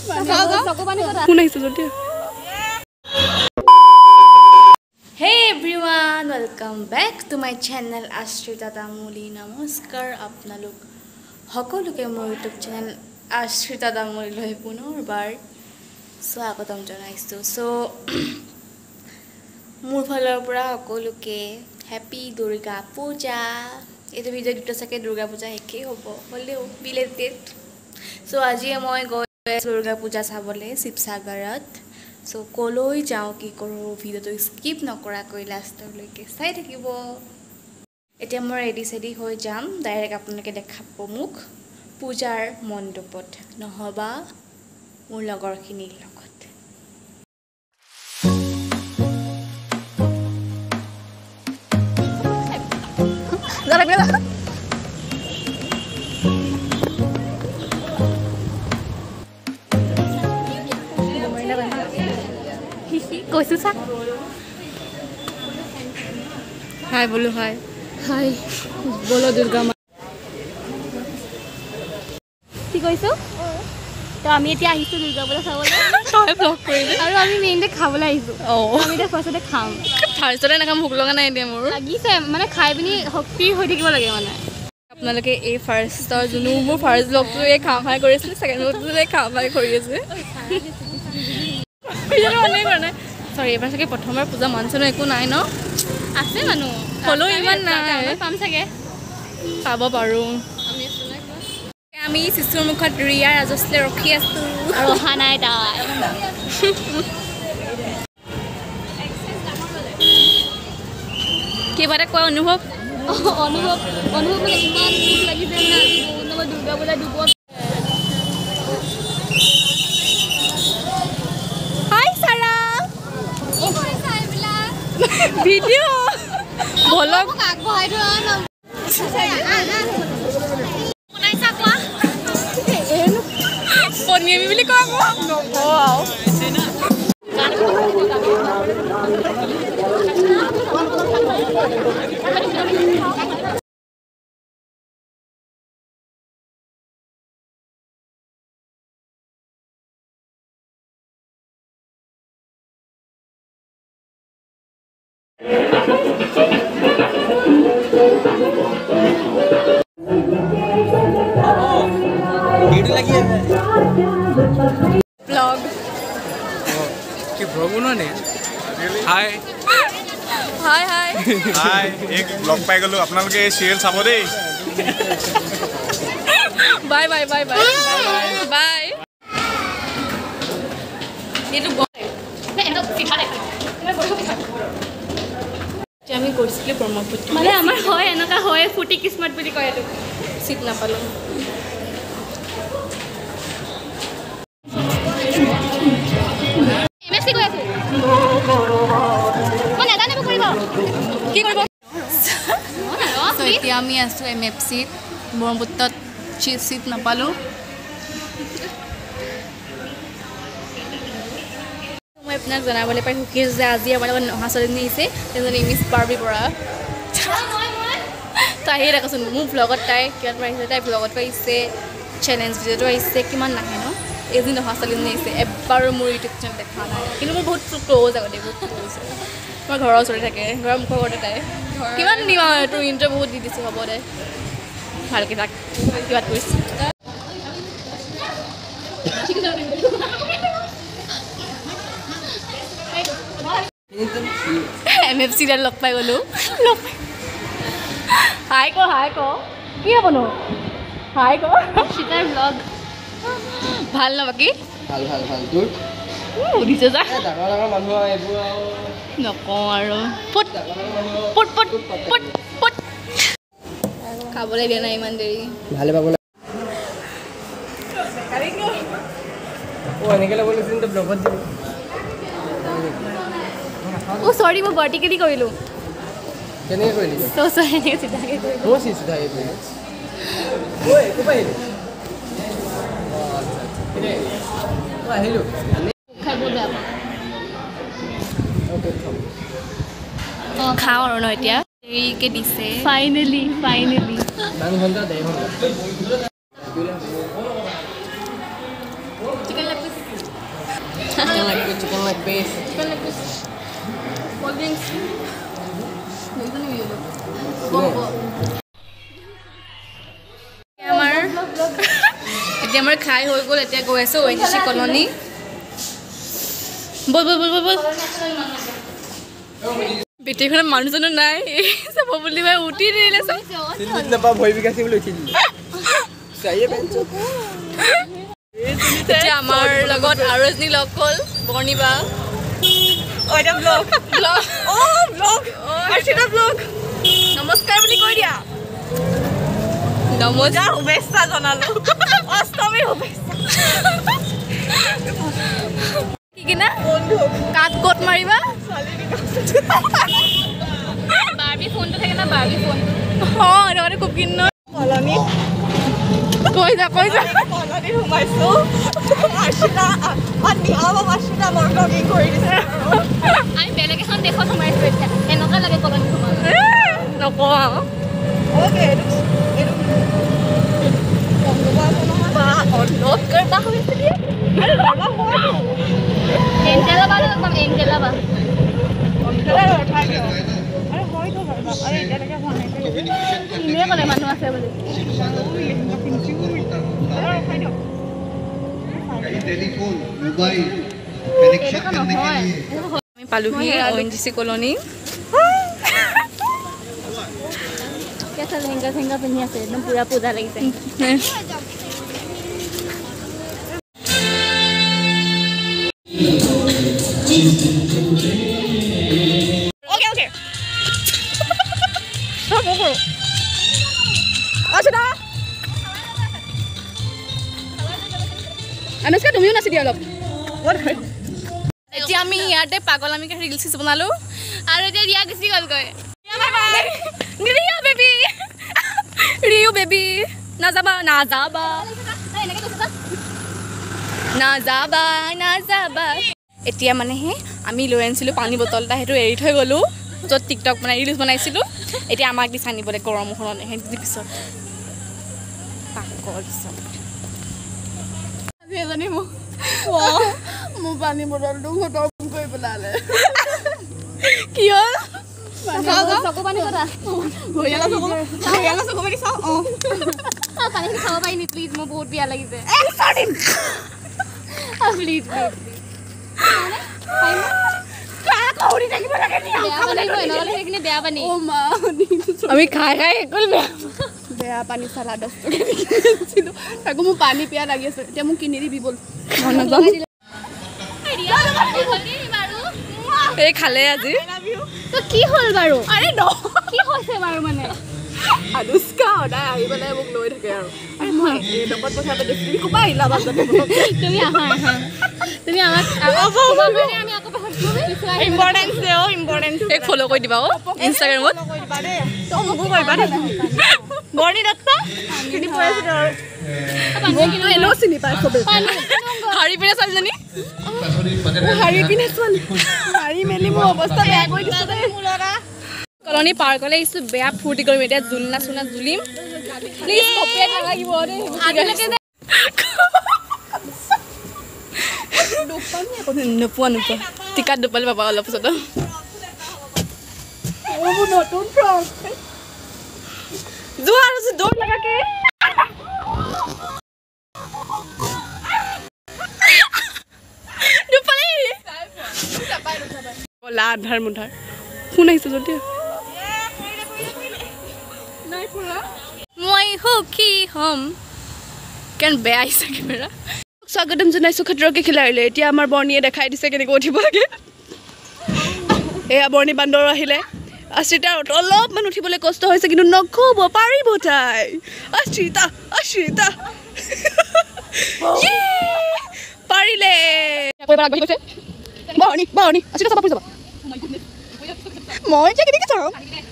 Hey everyone, welcome back to my channel Ashrita Damoli. Namaskar apnalok সকলোকে মোৰ YouTube channel আশ্ৰিতা দামৰি লৈ পুনৰবাৰ স্বাগতম জনাইছো সো মোৰ ফালৰ পৰা সকলোকে হ্যাপি দুৰ্গা পূজা এইটো ভিডিও দুটা সাকে দুৰ্গা পূজা একে হ'ব হলেও বিলেটেড সো আজি মই গৈ দুৰ্গা পূজা চাবলে শিৱসাগৰত সো কলৈ যাও কি কৰো ভিডিওটো স্কিপ নকৰাকৈ লাষ্টলৈকে চাই থাকিব এতিয়া মই ৰেডি সেডি হৈ যাম ডাইৰেক্ট আপোনালোকে দেখাব মোক পূজাৰ মণ্ডপত নহবা মোৰ লগৰখিনিৰ লগত কৈছো সা হাই বলো হাই হাই বলো দুর্গা মা কি কইছো তো আমি এতিয়া আহিছো দুর্গা পূজা চাবলৈ তই ব্লগ কৰিলি আৰু আমি মেইনলি খাবলৈ আহিছো আমি এতিয়া ফাৰ্ষ্টতে খাম ফাৰ্ষ্টতে না কাম ভোক লগা নাই দিয়া মোৰ লাগিছে মানে খাই পিনি শক্তি হৈ থাকিব লাগে মানে আপোনালোকে এই ফাৰ্ষ্টৰ জুনু মোৰ ফাৰ্ষ্ট ব্লগটো এই খাম খাই কৰিছিল সেকেন্ড ব্লগটো এই খাম খাই কৰি আছে ইজানো অনেক মানে সৰি এবাৰ সকে প্ৰথমৰ পূজা মনছনো একো নাই ন আছে মানুহ হলো ইমান নাই পাম থাকে পাব পাৰো আমি শিশুৰ মুখত ৰিয়া ৰাজস্লে ৰখি আছো আৰু অহা নাই তাই কিবাটা কোৱা অনুভৱ মানে ইমান দুখ লাগিছে না বহুত দুৰ্গা পূজা দিব হাই সাৰা ভিডিও বলক আগবঢ়াই ধৰা না কোনাইছা কোৱা পনিয়ামি বুলি কোৱা নকওঁ vlog কি vlog বনানে হাই হাই হাই হাই এক ব্লগ পাই গলো আপোনালোকে সিৰিয়েল চাব দেই bye bye bye bye bye এইটো এটো পিঠা দেখাই মই বড় পিঠা আমি কৰিছিলো ব্ৰহ্মপুত্ৰ মানে আমাৰ হয় এনেকা হয় ফুটি কিসমত বুলি কয় এটো সিট না পালো এমএফসি গৈ আছে মানে এটা নেব কৰিব কি কৰিব সো এতিয়া আমি আছো এমএফসি ব্ৰহ্মপুত্ৰত সিট না পালো মই আপোনাক জনাবলৈ পাই সুখী যে আজি আমাৰ লগত নহা চলিনী আহিছে এজনী মিছ বাৰ্বি পৰা তাই ৰাখছোন মোৰ ব্লগত তাই কিমান পাৰিছে তাই ব্লগত পাৰিছে চেলেঞ্জ ভিডিঅ'টো আহিছে কিমান নাহে ন এদিন নহা চলিনী আহিছে এবাৰো মোৰ ইউটিউব চেনেল দেখা নাই কিন্তু মোৰ বহুত ক্ল'জ আগতে বহুত ক্ল'জ মই ঘৰৰ ওচৰতে থাকে ঘৰৰ মুখৰ ঘৰতে তাই কিমান দিম আৰু তোৰ ইণ্টাৰভিউ বহুত দি দিছোঁ হ'ব দে ভালকৈ থাক কিবা কৰিছে এমএফসি ডাল লগ পাই গ'লো হাই ক কি হ'বনো হাই ক সীতাৰ ব্লগ ভাল ন বাকী ভাল ভাল ভাল তোৰ সুধিছে যা ডাঙৰ ডাঙৰ মানুহ এইবোৰ নকওঁ আৰু পুট পুট পুট পুট পুট খাবলৈ দিয়া নাই ইমান দেৰি ভালে পাব এনেকৈ ল'ব লাগিছিল তো ব্লগত দিব সৰি মই ভাৰ্টিকেলি কৰিলোঁ কেনেকৈ কৰিলি তো এনেকৈ চিধাকৈ কৰিলোঁ মই চিধাকৈ কৰিলোঁ ঐ ক'ৰ আহিলোঁ আহিলোঁ খাই বহুত বেয়া পাওঁ খাওঁ আৰু ন এতিয়া দেৰিকৈ দিছে ফাইনেলি মান ঘণ্টা 1.5 ঘণ্টা chicken leg piece chicken leg piece. Cold drinks. আমাৰ খাই হৈ গ'ল এতিয়া গৈ আছো ONGC কলনী বল বল বল বল বেটেখনে মানুহজনো নাই সব বুলি মই উঠি দিলে সব সিদিনা পা ভয় বিকাশি বুলি উঠি দিলে চাইয়ে বেঞ্চো এতিয়া আমাৰ লগত আৰু এজনী লগ হ'ল বৰ্ণিবা ওইটা ব্লগ ব্লগ ও ব্লগ আশিটা ব্লগ নমস্কাৰ বুলি কৈ দিয়া নমস্কাৰ শুভেচ্ছা জনালো অষ্টমী শুভেচ্ছা কি কিনা কাট কোট মাৰিবা বাৰবি ফোনটো থাকে না বাৰবি ফোন এটা খুব কিন্ন কলনি কৈ যা কলনি সোমাইছো আশিটা আশিটা মোৰ ব্লগিং কৰি দিছে আমি বেলেগ এখন দেশত সোমাইছো এতিয়া এনেকুৱা লাগে কলনি সোমাই নকওঁ ওকে অনুৰোধ কৰবা হৈছে দিয়ে এঞ্জেলা বা একদম এঞ্জেলা বা ইনে ক'লে মানুহ আছে বুলি टेलीफोन मोबाइल कनेक्शन करने के लिए আমি পালোহি ONGC কলনী कैसा लहंगा लहंगा पहनी है एकदम पूरा पूजा लगी से ओके ओके আশিটা অনুষ্কা তুমিও নাচি দিয়া অলপ এতিয়া আমি ইয়াতে পাগল আমি ৰিলছ বনালো আৰু এতিয়া ৰিয়া গুচি গ'লগৈ ৰিয়া বেবি ৰিয়ু বেবি নাযাবা নাযাবা নাযাবা নাযাবা এতিয়া মানেহে আমি লৈ আনিছিলোঁ পানী বটল এটা সেইটো এৰি থৈ গ'লোঁ য'ত টিকটক বনাই ৰিলছ বনাইছিলোঁ এতিয়া আমাক দিছে আনিবলৈ গৰমখনত সেইটো পিছত পাগল পিছত এজনী মোৰ পানী বটলটো খতম কৰি পেলালে কি হ'ল चको पानी करा ভৰিয়ালা চকু মাৰি চাও पानी खाओ भाई नहीं प्लीज मैं बहुत पिया लगी से प्लीज আমি খাই খাই একল বেয়া পানী চালা 10 টকা কিনিছিলো তাকো মোৰ পানী পিয়া লাগি আছে এতিয়া মোক কিনি দিবি বল এই খালে আজি तो की होल बारो আরে ন की होसे बारो माने अनुष्का ওটা আহি পেলাই মোক লৈ থাকে আৰু আরে মই এই ডকত পইচা দিছি কোপা আহিলা বাজতে তুমি आहा তুমি আমাক তোমাকে আমি আকৌ পাহৰিছো ইম্পৰ্টেন্স দে ও ইম্পৰ্টেন্স এক ফলো কৰি দিবা ও ইনষ্টাগ্ৰামত কৰিবা দে তো মোক কৰিবা দে বৰ্ণি দত্ত কিনি পইছো আৰু মোক এনো চিনি পাই সবে হাৰি পিনে চালজনী হাৰি পিনে চল হাৰি মেলি মোৰ অৱস্থা বেয়া কৰি দিছে দে মুলৰা কলনী পাৰ কলে ইছু বেয়া ফূৰ্তি কৰিম এতিয়া জুলনা চুনা জুলিম প্লিজ কপিৰাইট নালাগিব দে আজিলৈকে নোপোৱা টিকাত দুপালে পাবা অলপ পিছত নতুন ফ্ৰক যোৱা আৰু দৌৰ লাগাকে দুপালে কলা আধাৰ মুধাৰ ফোন আহিছে জলদি মই সুখী হ'ম কেন বেয়া আহিছে কেমেৰা স্বাগতম জনাইছো খতৰকে খিলাৰিলে এতিয়া আমাৰ বৰ্ণিয়ে দেখাই দিছে কেনেকৈ উঠিব লাগে এয়া বৰ্ণি বান্দৰ আহিলে আশ্ৰিতাৰ অলপমান উঠিবলৈ কষ্ট হৈছে কিন্তু নক'ব পাৰিব তাই আশ্ৰিতা পাৰিলে বৰ্ণি আশ্ৰিতা চাবা পৰি যাবা মই যে কেনেকৈ চাম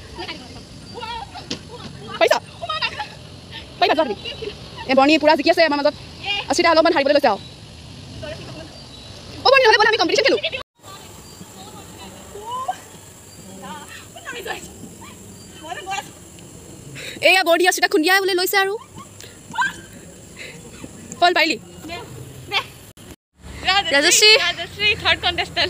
পাইছা যাবি এই বৰ্ণি পুৰা জিকি আছে আমাৰ মাজত আশ্ৰিতা অলপমান হাৰিবলৈ লৈছে আৰু বৰ্ণি হ'লে আমি কম্পিটিশ্যন খেলোঁ এয়া বৰ্ণি আশ্ৰিতা খুন্দিয়াই বোলে লৈছে আৰু ফল পাৰিলি Rajshree Rajshree third contestant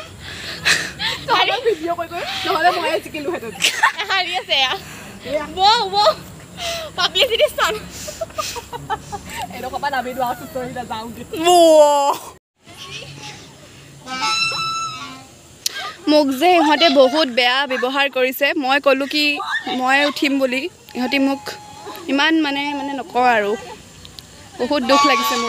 video' কৰি নহ'লে ময়ে জিকিলোহেঁতেন হাৰি আছে বৌ পাব্লিচিটি ষ্টান এনেকুৱা পৰা নামি লোৱা যাওঁগে মোক যে ইহঁতে বহুত বেয়া ব্যৱহাৰ কৰিছে মই ক'লোঁ কি মই উঠিম বুলি ইহঁতি মোক ইমান মানে নকওঁ আৰু বহুত দুখ লাগিছে মোৰ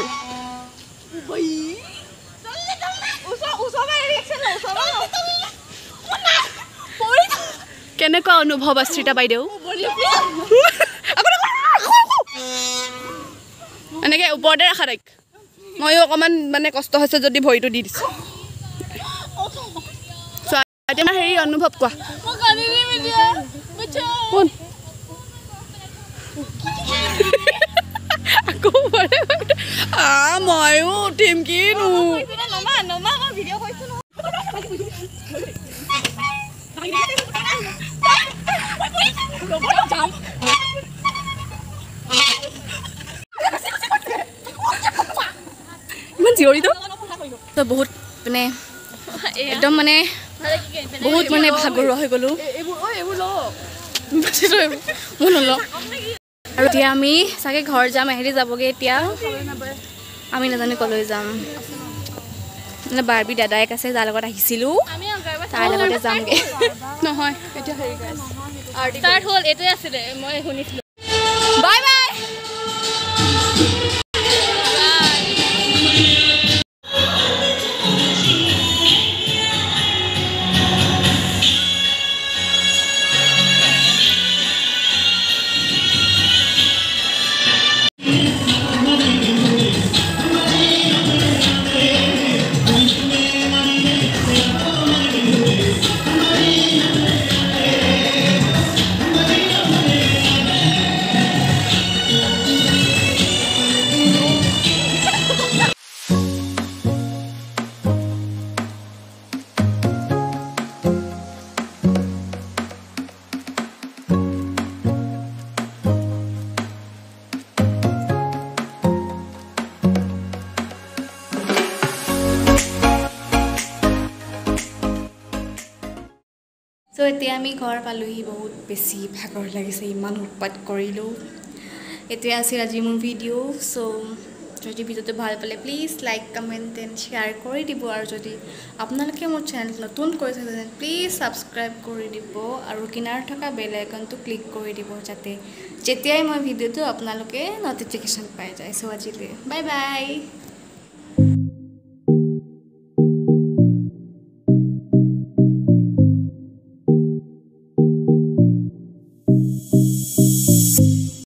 কেনেকুৱা অনুভৱ আশ্ৰিতা বাইদেউ এনেকৈ ওপৰতে ৰাখা তাইক ময়ো অকণমান মানে কষ্ট হৈছে যদি ভৰিটো দি দিছোঁ তোমাৰ হেৰি অনুভৱ কোৱা কোন আকৌ ময়ো উঠিম কিনো ইমান জিৰণিটো বহুত মানে একদম মানে বহুত মানে ভাগৰুৱা হৈ গ'লোঁ মোৰ নলওঁ আৰু এতিয়া আমি চাগে ঘৰ যাম এহেৰি যাবগৈ এতিয়া আমি নাজানো ক'লৈ যাম মানে বাৰ্বি দাদায়েক আছে যাৰ লগত আহিছিলোঁ তাৰ লগতে যামগৈ নহয় এতিয়া হেৰি ষ্টাৰ্ট হ'ল এইটোৱে আছিলে মই শুনিছিলোঁ বাই বাই চ' এতিয়া আমি ঘৰ পালোহি বহুত বেছি ভাগৰ লাগিছে ইমান উৎপাত কৰিলোঁ এতিয়া আছিল আজি মোৰ ভিডিঅ' চ' যদি ভিডিঅ'টো ভাল পালে please like comment and share কৰি দিব আৰু যদি আপোনালোকে মোৰ চেনেল নতুন কৰিছে তেনে প্লিজ ছাবস্ক্ৰাইব কৰি দিব আৰু কিনাৰত থকা বেল আইকনটো ক্লিক কৰি দিব যাতে যেতিয়াই মই ভিডিঅ'টো আপোনালোকে ন'টিফিকেশ্যন পাই যায় চ' আজিলৈ বাই বাই